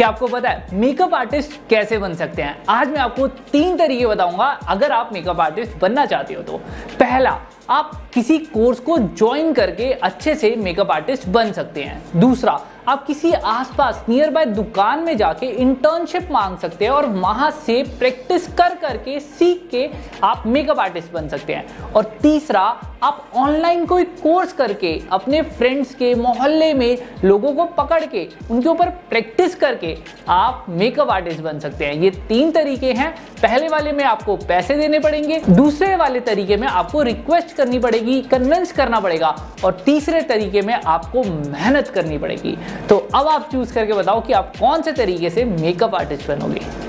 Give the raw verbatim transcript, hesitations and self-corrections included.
क्या आपको पता है मेकअप आर्टिस्ट कैसे बन सकते हैं? आज मैं आपको तीन तरीके बताऊंगा अगर आप मेकअप आर्टिस्ट बनना चाहते हो तो। पहला, आप किसी कोर्स को ज्वाइन करके अच्छे से मेकअप आर्टिस्ट बन सकते हैं। दूसरा, आप किसी आसपास नियर बाय दुकान में जाके इंटर्नशिप मांग सकते हैं और वहां से प्रैक्टिस कर करके सीख के आप मेकअप आर्टिस्ट बन सकते हैं। और तीसरा, आप ऑनलाइन कोई कोर्स करके अपने फ्रेंड्स के मोहल्ले में लोगों को पकड़ के उनके ऊपर प्रैक्टिस करके आप मेकअप आर्टिस्ट बन सकते हैं। ये तीन तरीके हैं। पहले वाले में आपको पैसे देने पड़ेंगे, दूसरे वाले तरीके में आपको रिक्वेस्ट करनी पड़ेगी, कन्विंस करना पड़ेगा, और तीसरे तरीके में आपको मेहनत करनी पड़ेगी। तो अब आप चूज करके बताओ कि आप कौन से तरीके से मेकअप आर्टिस्ट बनोगे।